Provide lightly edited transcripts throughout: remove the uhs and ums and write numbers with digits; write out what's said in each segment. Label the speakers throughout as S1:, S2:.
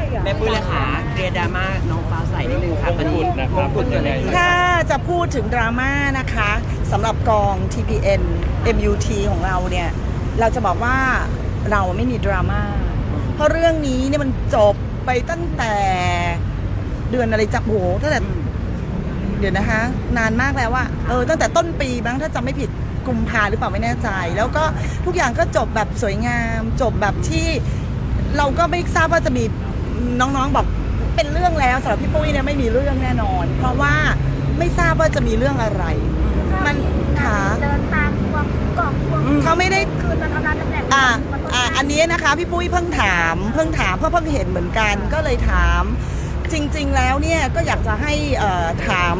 S1: แม่ปุ้ยเลยค่ะเคลียร์ดราม่าน้องฟ้าใสนิดนึงค่ะตอนนี้มงกุฎกันเลย
S2: ถ้าจะพูดถึงดราม่านะคะสำหรับกอง TPN MUT ของเราเนี่ยเราจะบอกว่าเราไม่มีดราม่าเพราะเรื่องนี้เนี่ยมันจบไปตั้งแต่เดือนอะไรจับโหตั้งแต่เดี๋ยวนะคะนานมากแล้วว่าตั้งแต่ต้นปีบ้างถ้าจำไม่ผิดกุมภาหรือเปล่าไม่แน่ใจแล้วก็ทุกอย่างก็จบแบบสวยงามจบแบบที่เราก็ไม่ทราบว่าจะมีน้องๆบอกเป็นเรื่องแล้วสำหรับพี่ปุ้ยเนี่ยไม่มีเรื่องแน่นอนเพราะว่าไม่ทราบว่าจะมีเรื่องอะไรมันขา
S3: เดินตามทวงกล่องทวง
S2: เขาไม่ได้
S3: คืนมาทำงานตำแหน่ง
S2: อันนี้นะคะพี่ปุ้ยเพิ่งถามเพราะเพิ่งเห็นเหมือนกันก็เลยถามจริงๆแล้วเนี่ยก็อยากจะให้ถาม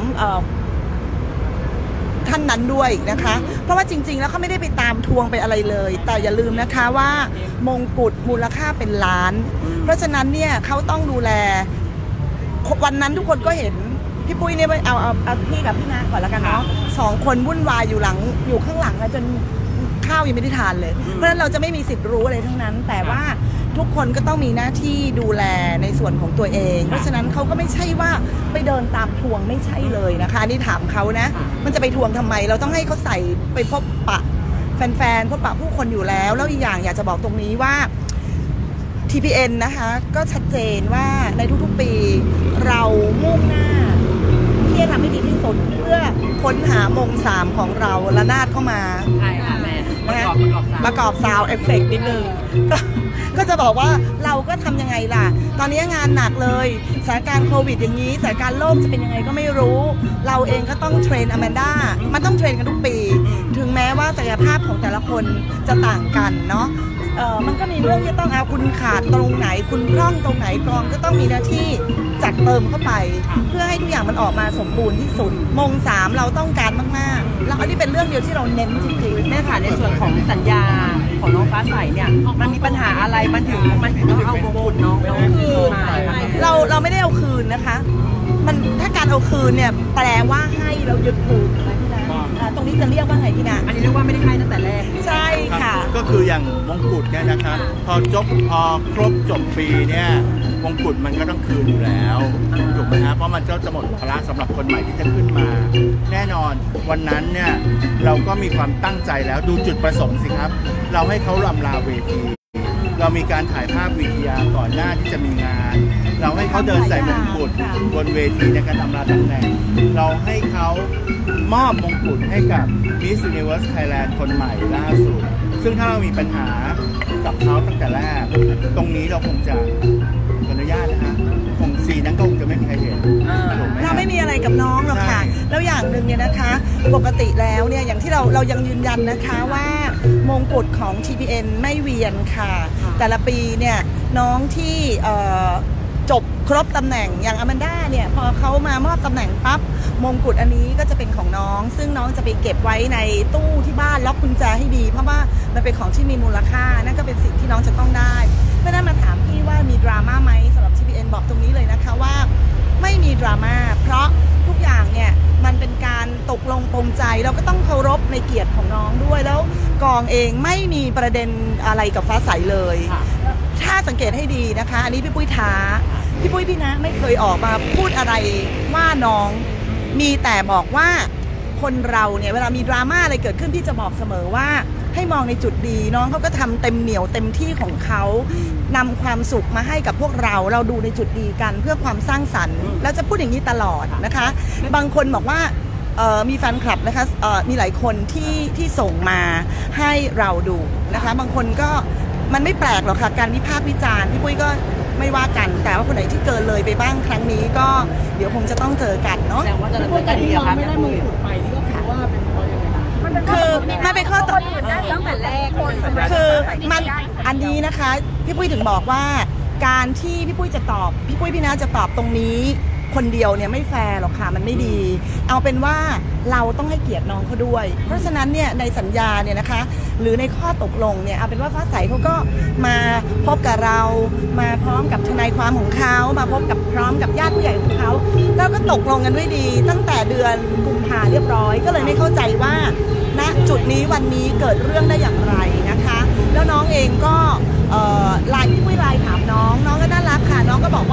S2: ท่านนั้นด้วยนะคะเพราะว่าจริงๆแล้วเขาไม่ได้ไปตามทวงไปอะไรเลยแต่อย่าลืมนะคะว่ามงกุฎมูลค่าเป็นล้านเพราะฉะนั้นเนี่ยเขาต้องดูแลวันนั้นทุกคนก็เห็นพี่ปุ้ยเนี่ยเอาพี่กับพี่นาก่อนแล้วกันเนาะ2 คนวุ่นวายอยู่ข้างหลังนะจนข้าวยังไม่ได้ทานเลยเพราะฉะนั้นเราจะไม่มีสิทธิ์รู้อะไรทั้งนั้นแต่ว่าทุกคนก็ต้องมีหน้าที่ดูแลในส่วนของตัวเองเพราะฉะนั้นเขาก็ไม่ใช่ว่าไปเดินตามทวงไม่ใช่เลยนะคะนี่ถามเขานะมันจะไปทวงทำไมเราต้องให้เขาใส่ไปพบปะแฟนๆพบปะผู้คนอยู่แล้วอีกอย่างอยากจะบอกตรงนี้ว่า TPN นะคะก็ชัดเจนว่าในทุกๆปีเรามุ่งหน้าที่จะทำให้ดีที่สุดเพื่อค้นหามง3ของเราระนาดเข้ามา
S1: ใช่ค่ะแม่
S2: ประกอบซาวด์เอฟเฟกต์นิดนึงก็จะบอกว่าเราก็ทำยังไงล่ะตอนนี้งานหนักเลยสถานการณ์โควิดอย่างนี้สถานการณ์โลกจะเป็นยังไงก็ไม่รู้เราเองก็ต้องเทรนอแมนด้ามันต้องเทรนกันทุกปีถึงแม้ว่าศักยภาพของแต่ละคนจะต่างกันเนาะมันก็มีเรื่องที่ต้องเอาคุณขาดตรงไหนคุณพร่องตรงไหนกองก็ต้องมีหน้าที่จัดเติมเข้าไปเพื่อให้ทุกอย่างมันออกมาสมบูรณ์ที่สุดมง3เราต้องการมากๆแล้วอันนี้เป็นเรื่องเดียวที่เราเน้นจริงๆ
S1: แม่ค่ะในส่วนของสัญญาของน้องฟ้าใสเนี่ยมันมีปัญหาอะไรมันถึงต้องเอามงกุฎน้องคืนมา
S2: เราไม่ได้เอาคืนนะคะมันถ้าการเอาคืนเนี่ยแปลว่าให้เรายึดคืนตรงนี้จะเรียกว่าไงพี่นา
S1: อันนี้เรียกว่าไม่ได้ให้ตั้งแต่แรก
S2: ใช่ค่ะ
S4: ก็คืออย่างมงกุฎเนี่ยนะครับพอครบจบปีเนี่ยมงกุฎมันก็ต้องคืนอยู่แล้วถูกไหมครับเพราะมันก็จะหมดภาระสำหรับคนใหม่ที่จะขึ้นมาแน่นอนวันนั้นเนี่ยเราก็มีความตั้งใจแล้วดูจุดประสงค์สิครับเราให้เขารำลาเวทีเรามีการถ่ายภาพวิทยาก่อนหน้าที่จะมีงานเราให้เขาเดินใส่มงกุฎบนเวทีในการอำลาตำแหน่งเราให้เขามอบมงกุฎให้กับ Miss Universe Thailand คนใหม่ล่าสุดซึ่งถ้าเรามีปัญหากับเขาตั้งแต่แรกตรงนี้เราคงจะขออนุญาตนะฮะคงซีนั้นก็คงจะไม่มีใครเห็น
S2: เราไม่มีอะไรกับน้องหรอกค่ะแล้วอย่างหนึ่งเนี่ยนะคะปกติแล้วเนี่ยอย่างที่เรายังยืนยันนะคะว่ามงกุฎของ TPN ไม่เวียนค่ะแต่ละปีเนี่ยน้องที่จบครบตำแหน่งอย่างอแมนด้าเนี่ยพอเขามามอบตำแหน่งปั๊บมงกุฎอันนี้ก็จะเป็นของน้องซึ่งน้องจะไปเก็บไว้ในตู้ที่บ้านล็อกกุญแจให้ดีเพราะว่ามันเป็นของที่มีมูลค่านั่นก็เป็นสิ่งที่น้องจะต้องได้เมื่อนั้นมาถามพี่ว่ามีดราม่าไหมสำหรับ TPN บอกตรงนี้เลยนะคะว่าไม่มีดราม่าเพราะทุกอย่างเนี่ยมันเป็นการตกลงปรงใจเราก็ต้องเคารพในเกียรติของน้องด้วยแล้วกองเองไม่มีประเด็นอะไรกับฟ้าใสเลยถ้าสังเกตให้ดีนะคะอันนี้พี่ปุ้ยท้าพี่ปุ้ยพี่นะไม่เคยออกมาพูดอะไรว่าน้องมีแต่บอกว่าคนเราเนี่ยเวลามีดราม่าอะไรเกิดขึ้นพี่จะบอกเสมอว่าให้มองในจุดดีน้องเขาก็ทำเต็มเหนียวเต็มที่ของเขานำความสุขมาให้กับพวกเราดูในจุดดีกันเพื่อความสร้างสรรค์แล้วจะพูดอย่างนี้ตลอดนะคะบางคนบอกว่ามีแฟนคลับนะคะมีหลายคนที่ส่งมาให้เราดูนะคะบางคนก็มันไม่แปลกหรอกค่ะการวิพากษ์วิจารณ์พี่ปุ้ยก็ไม่ว่ากันแต่ว่าคนไหนที่เกินเลยไปบ้างครั้งนี้ก็เดี๋ยวคงจะต้องเจอกันเนาะ
S1: แต่ว่าจะเป็นการที่เราไม่ได้มงกุฎไปที่ก็คือว่าเป็นเพราะยังไง
S2: คือมันเป็นข้อตก
S3: ตั้งแต่แรก
S2: คือมันอันนี้นะคะพี่ปุ้ยถึงบอกว่าการที่พี่ปุ้ยจะตอบพี่ปุ้ยพี่นาจะตอบตรงนี้คนเดียวเนี่ยไม่แฟร์หรอกค่ะมันไม่ดีเอาเป็นว่าเราต้องให้เกียรติน้องเขาด้วยเพราะฉะนั้นเนี่ยในสัญญาเนี่ยนะคะหรือในข้อตกลงเนี่ยเอาเป็นว่าฟ้าใสเขาก็มาพบกับเรามาพร้อมกับทนายความของเขามาพบกับพร้อมกับญาติผู้ใหญ่ของเขาแล้วก็ตกลงกันด้วยดีตั้งแต่เดือนกุมภาเรียบร้อยก็เลยไม่เข้าใจว่าณจุดนี้วันนี้เกิดเรื่องได้อย่างไรนะคะแล้วน้องเองก็ไลน์พี่ปุ้ยไลน์ถามน้องก็น่ารักค่ะน้องก็บอก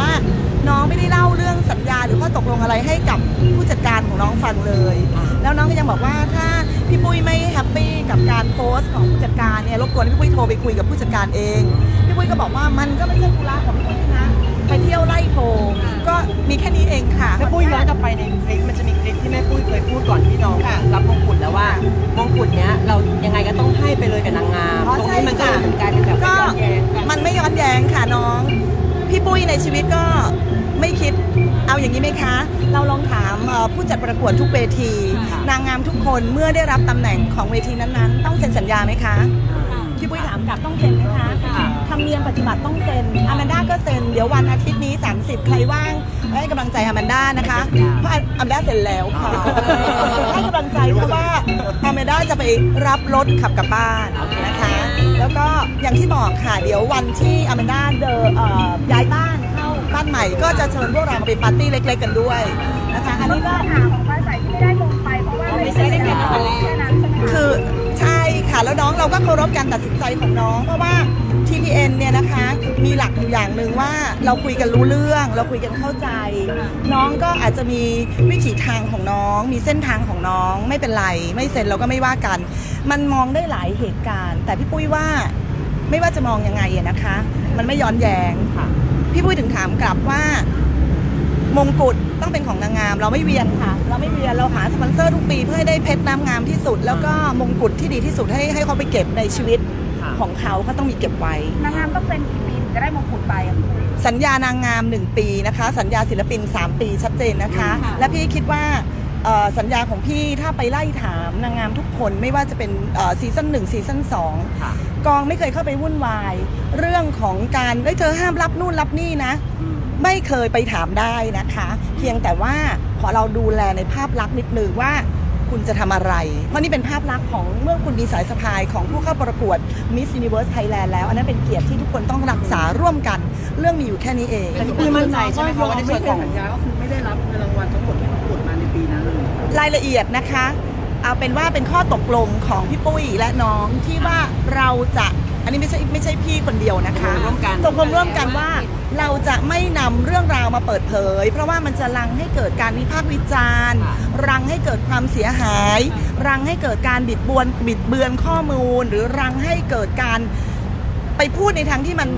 S2: ให้กับผู้จัดการของน้องฟังเลยแล้วน้องก็ยังบอกว่าถ้าพี่ปุ้ยไม่แฮปปี้กับการโพสต์ของผู้จัดการเนี่ยรบกวนพี่ปุ้ยโทรไปคุยกับผู้จัดการเองพี่ปุ้ยก็บอกว่ามันก็ไม่ใช่ธุระของพี่ปุ้ยนะไปเที่ยวไล่โทรก็มีแค่นี้เองค่ะ
S1: แม่ปุ้ยย้อนกลับไปในคลิปมันจะมีคลิปที่แม่ปุ้ยเคยพูดก่อนที่น้องรับมงกุฎแล้วว่ามงกุฎเนี้ยเรายังไงก็ต้องให้ไปเลยกับนางงามตรงนี้มันก็เหมือนกันแบบไม่ย้อนแย้งกัน
S2: มันไม่ย้อนแย้งค่ะน้องพี่ปุ้ยในชีวิตก็ไม่คิดเอาอย่างนี้ไหมคะเราลองถามผู้จัดประกวดทุกเวที นางงามทุกคนเมื่อได้รับตำแหน่งของเวทีนั้นๆต้องเซ็นสัญญาไหมคะพี่ปุ้ยถามกลับต้องเซ็นไหมคะทำเนียมปฏิบัติต้องเซ็นอแมนด้าก็เซ็นเดี๋ยววันอาทิตย์นี้30ใครว่างให้กำลังใจอแมนด้านะคะเพราะอแมนด้าเซ็นแล้วค่ะให้กำลังใจเพราะว่าอแมนด้าจะไปรับรถขับกลับบ้านนะคะแล้วก็อย่างที่บอกค่ะเดี๋ยววันที่อแมนด้าย้ายบ้านเข้าบ้านใหม่ก็จะเชิญพวกเราไปปาร์ตี้เล็กๆกันด้วยนะคะอันนี้ก็
S3: ปัญหาของฟ้าใสที่ไม่ได้ลงไปเพราะว่าไม่ใช่แค่นั้นใช่ไหมคะ
S2: คือใช่ค่ะแล้วน้องเราก็เคารพการตัดสินใจของน้องเพราะว่า TPN เนี่ยนะคะมีหลักอยู่อย่างหนึ่งว่าเราคุยกันรู้เรื่องเราคุยกันเข้าใจน้องก็อาจจะมีวิถีทางของน้องมีเส้นทางของน้องไม่เป็นไรไม่เซ็นเราก็ไม่ว่ากันมันมองได้หลายเหตุการณ์แต่พี่ปุ้ยว่าไม่ว่าจะมองยังไงนะคะมันไม่ย้อนแย้งค่ะพี่ปุ้ยถึงถามกลับว่ามงกุฎต้องเป็นของนางงามเราไม่เวียนค่ะเราไม่เวียนเราหาสปอนเซอร์ทุกปีเพื่อให้ได้เพชรน้ำงามที่สุดแล้วก็มงกุฎที่ดีที่สุดให้เขาไปเก็บในชีวิตของเขาต้องมีเก็บไว้
S3: นางงามต้องเป็นกี่ปีถึงจะได้มงกุฎไปอะ
S2: สัญญานางงาม1ปีนะคะสัญญาศิลปิน3ปีชัดเจนนะคะและพี่คิดว่าสัญญาของพี่ถ้าไปไล่ถามนางงามทุกคนไม่ว่าจะเป็นซีซั่น1ซีซั่น2กองไม่เคยเข้าไปวุ่นวายเรื่องของการเธอห้ามรับนู่นรับนี่นะไม่เคยไปถามได้นะคะเพียงแต่ว่าขอเราดูแลในภาพลักษณ์นิดนึงว่าคุณจะทำอะไรเพราะนี่เป็นภาพลักษณ์ของเมื่อคุณมีสายสะพายของผู้เข้าประกวด Miss Universe Thailand แล้วอันนั้นเป็นเกียรติที่ทุกคนต้องรักษาร่วมกันเรื่องมีอยู่แค่นี้เอง
S1: แต่พี่ปุ้ยมั่นใจใช่ไหมคะว่าในส่วนของสัญญาก็คือไม่ได้รับเงินรางวัลทั้งหมดที่ประกวดมาในปีนั้นเลย
S2: รายละเอียดนะคะเอาเป็นว่าเป็นข้อตกลงของพี่ปุ้ยและน้องที่ว่าเราจะอันนี้ไม่ใช่พี่คนเดียวนะคะตกลงร่วมกันว่าเราจะไม่นำเรื่องราวมาเปิดเผยเพราะว่ามันจะรังให้เกิดการวิพากษ์วิจารณ์รังให้เกิดความเสียหายรังให้เกิดการบิดเบือนข้อมูลหรือรังให้เกิดการไปพูดในทางที่มัน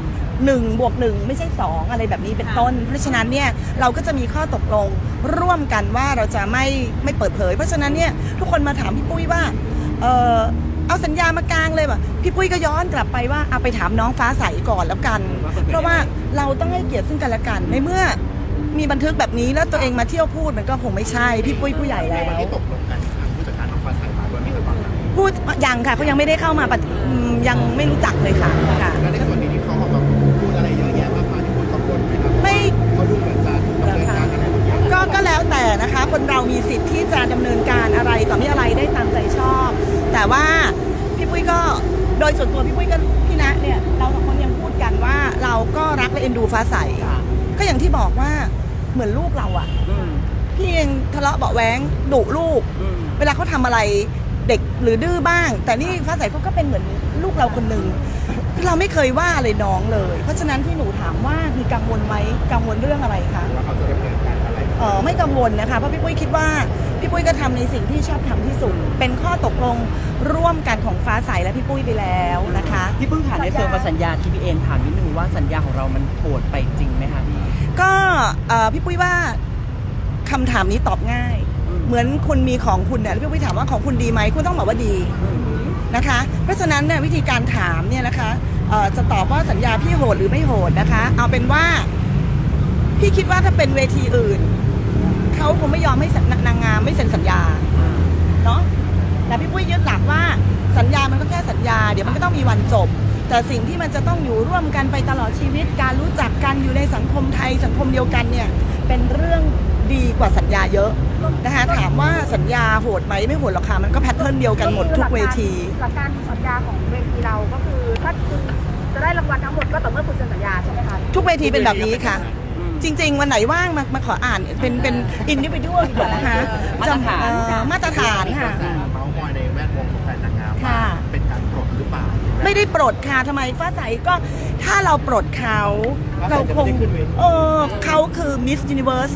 S2: 1+1ไม่ใช่2อะไรแบบนี้เป็นต้นเพราะฉะนั้นเนี่ยเราก็จะมีข้อตกลงร่วมกันว่าเราจะไม่เปิดเผยเพราะฉะนั้นเนี่ยทุกคนมาถามพี่ปุ้ยว่าเอาสัญญามากลางเลยว่ะพี่ปุ้ยก็ย้อนกลับไปว่าเอาไปถามน้องฟ้าใสก่อนแล้วกันเพราะว่าเราต้องให้เกียรติซึ่งกันและกันในเมื่อมีบันทึกแบบนี้แล้วตัวเองมาเที่ยวพูดมันก็คงไม่ใช่พี่ปุ้ยผู้ใหญ่แล้ว
S4: ตกลงกันผู้จัดการน้องฟ้าใสมาด้วยไม่เคยฟัง
S2: พูดยังค่ะเขายังไม่ได้เข้ามายังไม่รู้จักเลยค่ะ
S4: แล้วในส่วนนี้ที่เขาออกมาพูดอะไรเยอะแยะมากมายที่คนกังวลไหมครับไม่เขาดูเหมือนจะดำเนินการอะไร
S2: ก็แล้วแต่นะคะคนเรามีสิทธิ์ที่จะดำเนินการอะไรต่อมีอะไรได้ตามใจชอบแต่ว่าพี่ปุ้ยก็โดยส่วนตัวพี่ปุ้ยก็พี่ณเนี่ยเราสองคนยังพูดกันว่าเราก็รักและเอ็นดูฟ้าใสก็อย่างที่บอกว่าเหมือนลูกเราอ่ะพี่ยังทะเลาะเบาะแว้งดุลูกเวลาเขาทำอะไรเด็กหรือดื้อบ้างแต่นี่ฟ้าใสก็เป็นเหมือนลูกเราคนหนึ่งเราไม่เคยว่าอะไรน้องเลยเพราะฉะนั้นที่หนูถามว่ามีกังวลไหมกังวลเรื่องอะไรคะ
S4: ว่าเขาจะดำเนินการอะไร
S2: ไม่กังวลนะคะเพราะพี่ปุ้ยคิดว่าพี่ปุ้ยก็ทำในสิ่งที่ชอบทำที่สุดเป็นข้อตกลงร่วมกันของฟ้าใสและพี่ปุ้ยไปแล้วนะคะ
S1: พี่ปุ้ยถามในส่วนของสัญญา TPN ถามนิดนึงว่าสัญญาของเรามันโหดไปจริงไหมคะพี่
S2: ก็พี่ปุ้ยว่าคำถามนี้ตอบง่ายเหมือนคุณมีของคุณเนี่ยพี่ปุ้ยถามว่าของคุณดีไหมคุณต้องบอกว่าดีนะคะเพราะฉะนั้นเนี่ยวิธีการถามเนี่ยนะคะจะตอบว่าสัญญาพี่โหดหรือไม่โหดนะคะเอาเป็นว่าพี่คิดว่าถ้าเป็นเวทีอื่นเขาคงไม่ยอมให้นางงามไม่เซ็นสัญญาเนาะแต่พี่ปุ้ยยึดหลักว่าสัญญามันก็แค่สัญญาเดี๋ยวมันก็ต้องมีวันจบแต่สิ่งที่มันจะต้องอยู่ร่วมกันไปตลอดชีวิตการรู้จักกันอยู่ในสังคมไทยสังคมเดียวกันเนี่ยเป็นเรื่องดีกว่าสัญญาเยอะนะคะถามว่าสัญญาโหดไหมไม่โหดหรอกค่ะมันก็แพทเทิร์นเดียวกันหมดทุกเวที
S3: หลักการสัญญาของเวทีเราก็คือถ้าคุณจะได้รางวัลทั้งหมดก็ต่อเมื่อคุณเซ็นสัญญาใช่ไหมคะ
S2: ทุกเวทีเป็นแบบนี้ค่ะจริงๆวันไหนว่างมาขออ่านเป็นอินดิวิวดีกว่านะคะ
S1: มาตรฐ
S2: านค่ะ
S4: เมาส์มอยในแวดวงของแฟนนางงามเป็นการปลดหรือเปล่า
S2: ไม่ได้ปลดค่ะทำไมฟ้าใสก็ถ้าเราปลดเขาเราคงเขาคือ Miss Universe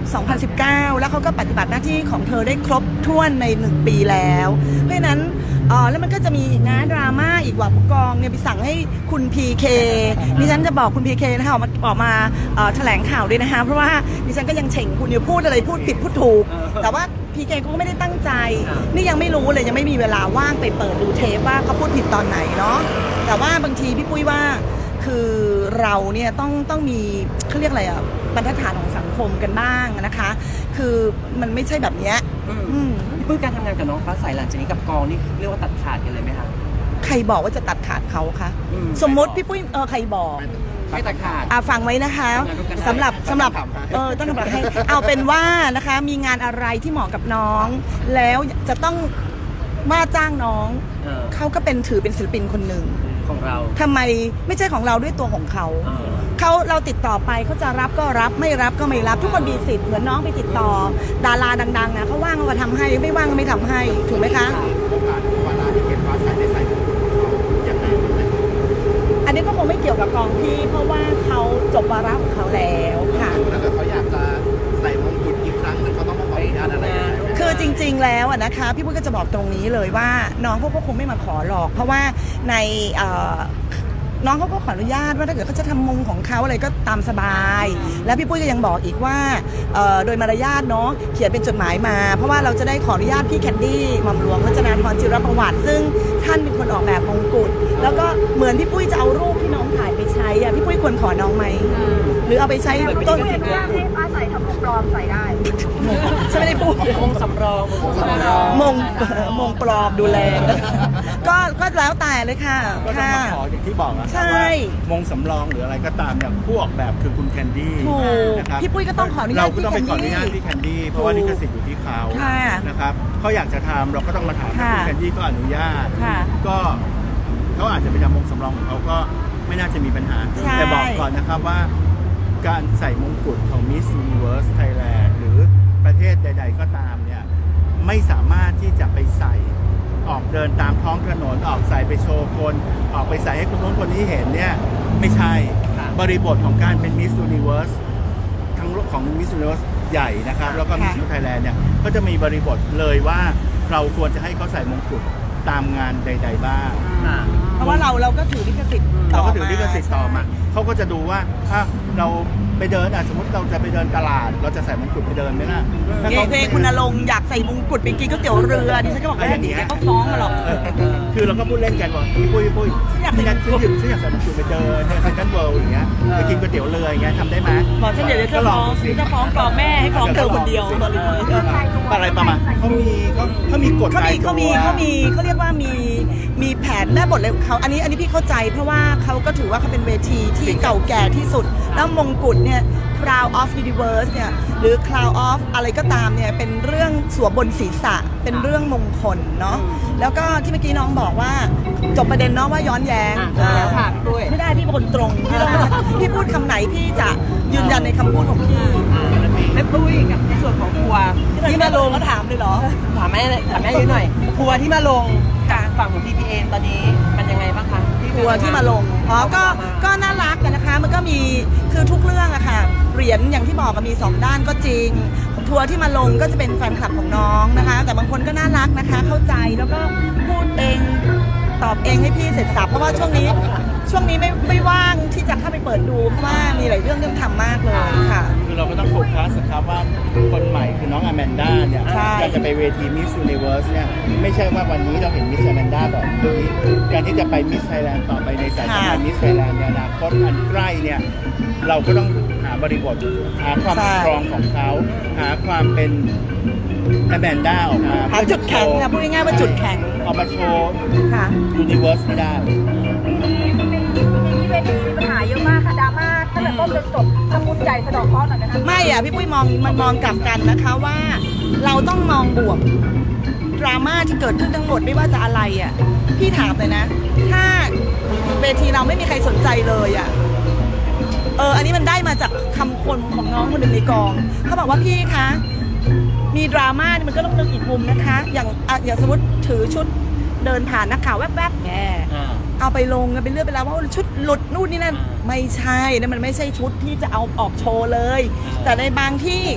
S2: 2019 แล้วเขาก็ปฏิบัติหน้าที่ของเธอได้ครบถ้วนใน1 ปีแล้วเพราะฉะนั้นแล้วมันก็จะมีอีกนะดราม่าอีกว่าผู้กองเนี่ยไปสั่งให้คุณ PK ดิฉันจะบอกคุณ PK นะคะออกมาแถลงข่าวด้วยนะคะเพราะว่าดิฉันก็ยังเฉ่งคุณอยู่พูดอะไรพูดผิดพูดถูกแต่ว่า PK ก็ไม่ได้ตั้งใจนี่ยังไม่รู้เลยยังไม่มีเวลาว่างไปเปิดดูเทปว่าเขาพูดผิดตอนไหนเนาะแต่ว่าบางทีพี่ปุ้ยว่าคือเราเนี่ยต้องมีเขาเรียกอะไรบรรทัดฐานของสังคมกันบ้างนะคะคือมันไม่ใช่แบบเนี้ย
S1: พี่ปุ้ยการทำงานกับน้องฟ้าใสหลังจากนี้กับกองนี่เรียกว่าตัดขาดกันเลยไหมคะ
S2: ใครบอกว่าจะตัดขาดเขาคะสมมติพี่ปุ้ยใครบอก
S1: ไม่ตัดขาด
S2: ฟังไว้นะคะสำหรับต้องทำแบบให้เอาเป็นว่านะคะมีงานอะไรที่เหมาะกับน้องแล้วจะต้องว่าจ้างน้องเขาก็ถือเป็นศิลปินคนหนึ่ง
S1: ของเรา
S2: ทำไมไม่ใช่ของเราด้วยตัวของเขาเราติดต่อไปเขาจะรับก็รับไม่รับก็ไม่รับทุกคนมีสิทธิ์เหมือนน้องไปติดต่อดาราดังๆนะเขาว่างก็ทำให้ไม่ว่างก็ไม่ทำให้ถูกไหมคะ
S4: โอกาสเวลาที่เก็บฟ้าใสได้ใส่อย่างไร
S2: อันนี้ก็คงไม่เกี่ยวกับกองพี่เพราะว่าเขาจบวาระของเขาแล้วค่ะ
S4: ถ้าเกิดเขาอยากจะใส่มงกุฎอีกครั้งนึงเขาต้องมาขออนุญาตอะไร
S2: คือจริงๆแล้วนะคะพี่ปุ้ยก็จะบอกตรงนี้เลยว่าน้องเขาก็คงไม่มาขอหรอกเพราะว่าในน้องเขาก็ขออนุญาตว่าถ้าเกิดเขาจะทำมงของเขาอะไรก็ตามสบายแล้วพี่ปุ้ยก็ยังบอกอีกว่าโดยมารยาทเนาะเขียนเป็นจดหมายมาเพราะว่าเราจะได้ขออนุญาตพี่แคนดี้หม่อมหลวงรัชนาธรจิรประวัติซึ่งท่านเป็นคนออกแบบมงกุฎแล้วก็เหมือนพี่ปุ้ยจะเอารูปที่น้องถ่ายไปใช้พี่ปุ้ยควรขอน้องไหมหรือเอาไปใช้
S3: ต้นสิบให้ฟ้าใสทำมงปลอมใส่ได้
S2: ฉันไม่ได้พูด
S1: มงสำรอง
S2: มงปลอมดูแลก็แล้วแต่เลยค่ะ
S4: ก็ต้องมาขออย่างที่บอกนะ
S2: ใช่
S4: มงสำรองหรืออะไรก็ตามเนี่ยผู้ออกแบบคือคุณแคนดี้
S2: นะครับพี่ปุ้ยก็ต้องขออนุญาต
S4: เราก็ต้องไปขออนุญาตพี่แคนดี้เพราะว่าลิขสิทธิ์อยู่ที่เขานะครับเขาอยากจะทำเราก็ต้องมาถามคุณแคนดี้ก็อนุญาตก็เขาอาจจะไปทำมงสำรองของเขาก็ไม่น่าจะมีปัญหาแต่บอกก่อนนะครับว่าการใส่มงกุฎของ Miss Universe Thailand หรือประเทศใดๆก็ตามเนี่ยไม่สามารถที่จะไปใส่ออกเดินตามท้องถนนออกใส่ไปโชว์คนออกไปใส่ให้คนโน้นคนนี้เห็นเนี่ยไม่ใช่บริบทของการเป็น Miss Universe ทั้งของ Miss Universe ใหญ่นะครับแล้วก็ Miss Universe Thailand เนี่ยก็จะมีบริบทเลยว่าเราควรจะให้เขาใส่มงกุฎตามงานใดๆบ้าง
S2: เพราะว่าเราก็ถือลิขสิทธิ์
S4: ต่อมาเขาก็จะดูว่าถ้าเราไปเดินสมมติเราจะไปเดินตลาดเราจะใส่มงกุฎไปเดินไหมล่ะ
S2: คุณณรงค์อยากใส่มงกุฎไปกินก๋วยเตี๋ยวเรือดิฉันก็บอกว่าอย่างนี้เขาฟ้องมาหรอก
S4: คือเราก็พูดเล่นกันว่าปุ้ยอยากใส่มงกุฎไปเดินเซ็นทรัลเวิลด์อย่างเงี้ยไปกินก๋วยเตี๋ยวเรืออย่างเงี้ยทำได้ไหม
S2: บอกฉันเดี๋ยวจะฟ้องกรองแม่ให้ฟ้องเธอคนเดียว
S4: อะไรประมาณเขามีกฎ
S2: เขาเรียกว่ามีแผนแม่บทเลยเขาอันนี้พี่เข้าใจเพราะว่าเขาก็ถือว่าเขาเป็นเวทีที่เก่าแก่ที่สุดแล้วมงกุฎเนี่ย Crown of Universe เนี่ยหรือ Crown of อะไรก็ตามเนี่ยเป็นเรื่องสวมบนศีรษะเป็นเรื่องมงคลเนาะแล้วก็ที่เมื่อกี้น้องบอกว่าจบประเด็นเนาะว่าย้อนแย้ง
S1: ผ่านด้วย
S2: ไม่ได้พี่เป็นคนตรงพี่พูดคำไหนพี่จะยืนยันในคำพูดของพี่
S1: แม่ปุ้ยกับในส่วนของทัวร์ที่มาลง
S2: ก็ถามเลยเหรอ
S1: ถามแม่ยืนหน่อยทัวร์ที่มาลงฝั่งของ TPN ตอนนี้มันยังไงบ้างคะ
S2: ทัวร์ที่มาลงก็น่ารักกันนะคะมันก็มีคือทุกเรื่องอะค่ะเหรียญอย่างที่บอกมันมี2ด้านก็จริงทัวร์ที่มาลงก็จะเป็นแฟนคลับของน้องนะคะแต่บางคนก็น่ารักนะคะเข้าใจแล้วก็พูดเองตอบเองให้พี่เสร็จสับเพราะว่าช่วงนี้ไม่ว่างที่จะเข้าไปเปิดดูเพราะว่ามีหลายเรื่องทำมากเลยค่ะ
S4: คือเราก็ต้องโฟกัสครับว่าคนใหม่คือน้องอแมนด้าเนี่ยการจะไปเวที Miss Universe เนี่ยไม่ใช่ว่าวันนี้เราเห็น Miss อแมนด้าแบบนี้การที่จะไป Miss Thailand ต่อไปในสายงาน Miss Thailand ในอนาคตอันใกล้เนี่ยเราก็ต้องหาบริบทหาความสตรองของเขาหาความเป็นอแมนด้าออกมา
S2: หาจุดแข็งนะพูดง่ายๆว่าจุดแข็ง
S4: ออกมาโชว์ Universe ไม่ได้
S3: มีปัญหาเยอะมากค่ะดราม่าตั้งแต่ต้นจนจบทำบุญใหญ่สะดอกเคราะห์หน่อยนะคะ
S2: ไม่พี่ปุ้ยมองกลับกันนะคะว่าเราต้องมองบวกดราม่าที่เกิดขึ้นทั้งหมดไม่ว่าจะอะไรพี่ถามเลยนะถ้าเวทีเราไม่มีใครสนใจเลยอันนี้มันได้มาจากคำคนของน้องคนหนึ่งในกองเขาบอกว่าพี่คะมีดราม่ามันก็ต้องนึกอีกมุมนะคะอย่างสมมติถือชุดเดินผ่านนักข่าวแวบๆแง่เอาไปลงกันเป็นเรื่องเป็นราวว่าชุดหลุดนู่นนี่นั่นไม่ใช่นะมันไม่ใช่ชุดที่จะเอาออกโชว์เลยแต่ในบางที่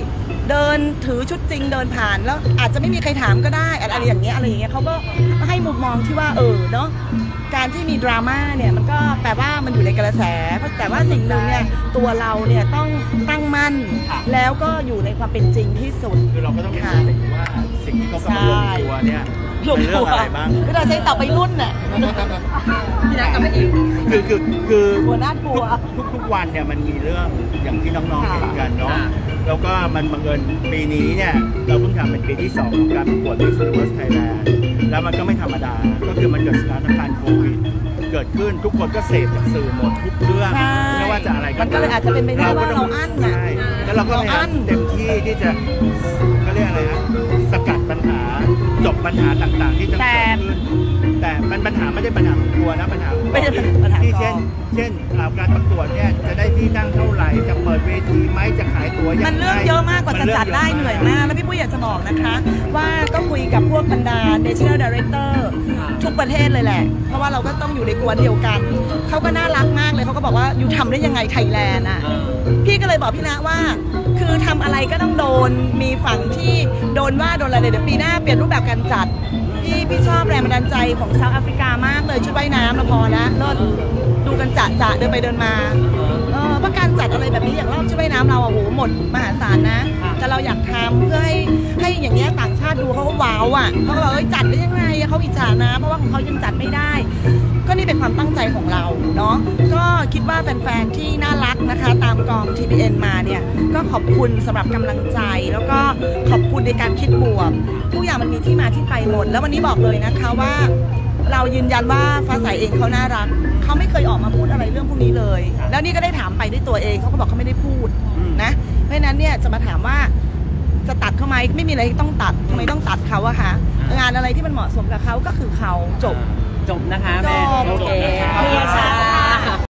S2: เดินถือชุดจริงเดินผ่านแล้วอาจจะไม่มีใครถามก็ได้อะไรอย่างเงี้ยเขาก็ให้มุมมองที่ว่าเนาะการที่มีดราม่าเนี่ยมันก็แปลว่ามันอยู่ในกระแสแต่ว่าสิ่งหนึ่งเนี่ยตัวเราเนี่ยต้องตั้งมั่นแล้วก็อยู่ในความเป็นจริงที่สุด
S4: คือเราก็ต้องรู้สึกว่าสิ่งที่เขากำลังลงตัวเนี่ยเป็นเรื่องอะไรบ้าง
S2: คือเราใช้ต่อไปรุ่นน่ะ
S1: พี่นัทกลับมาอีก
S4: คือ
S2: หัวหน้ากลัว
S4: ทุกวันเนี่ยมันมีเรื่องอย่างที่น้องๆเห็นกันเนาะแล้วก็มันบังเอิญปีนี้เนี่ยเราเพิ่งทำเป็นปีที่2ของการประกวด Miss Universe Thailand แล้วมันก็ไม่ธรรมดาก็คือมันเกิดสถานการณ์โควิดเกิดขึ้นทุกคนก็เสพจากสื่อหมดทุกเรื่องไม่ว่าจะอะไร
S2: มันก็เลยอาจจะเป็นไปได้ว่าเราอั้นนะ
S4: แล้วเราก็พยายามเต็มที่ที่จะเขาเรียกอะไรนะสกัดปัญหาจบปัญหาต่างๆที่จะเกิดขึ้นแต่ปัญหาไม่ได้ปัญหาของตัวนะปัญหาที่เช่นการประกวดเนี่ยจะได้ที่นั่งเท่าไหร่จะเปิดเวทีไหมจะขายตั๋วยังไง
S2: มันเรื่องเยอะมากกว่าจะจัดได้เหนื่อยมากแล้วพี่ปุ้ยอยากจะบอกนะคะว่าก็คุยกับพวกบรรดา National Director ทุกประเทศเลยแหละเพราะว่าเราก็ต้องอยู่ในกวนเดียวกันเขาก็น่ารักมากเลยเขาก็บอกว่าอยู่ทำได้ยังไงไทยแลนด์อ่ะพี่ก็เลยบอกพี่ณว่าคือทำอะไรก็ต้องโดนมีฝั่งที่โดนว่าโดนอะไรเดี๋ยวปีหน้าเปลี่ยนรูปแบบการจัดพี่ชอบแรงบันดาลใจของเซาท์แอฟริกามากเลยชุดว่ายน้ำเราพอแล้วเลิศดูกันจะเดินไปเดินมาเพราะการจัดอะไรแบบนี้อย่างรอบชุดว่ายน้ำเราโอ้โหหมดมหาศาลนะแต่เราอยากทำเพื่อให้อย่างเงี้ยต่างชาติดูเขาก็ว้าวอ่ะเขาก็บอกจัดได้ยังไงเขาอิจฉานะเพราะว่าของเขายังจัดไม่ได้ก็นี่เป็นความตั้งใจของเราเนาะก็คิดว่าแฟนๆที่น่ารักนะคะตามกอง TPN มาเนี่ยก็ขอบคุณสำหรับกำลังใจแล้วก็ขอบคุณในการคิดบวกทุกอย่างมันมีที่มาที่ไปหมดแล้ววันนี้บอกเลยนะคะว่าเรายืนยันว่าฟ้าใสเองเขาน่ารักเขาไม่เคยออกมาพูดอะไรเรื่องพวกนี้เลยแล้วนี่ก็ได้ถามไปด้วยตัวเองเขาก็บอกเขาไม่ได้พูดนะเพราะนั้นเนี่ยจะมาถามว่าจะตัดเขาไหมไม่มีอะไรที่ต้องตัดทำไมต้องตัดเขาอะคะงานอะไรที่มันเหมาะสมกับเขาก็คือเขาจบ
S1: นะคะแม่โอเค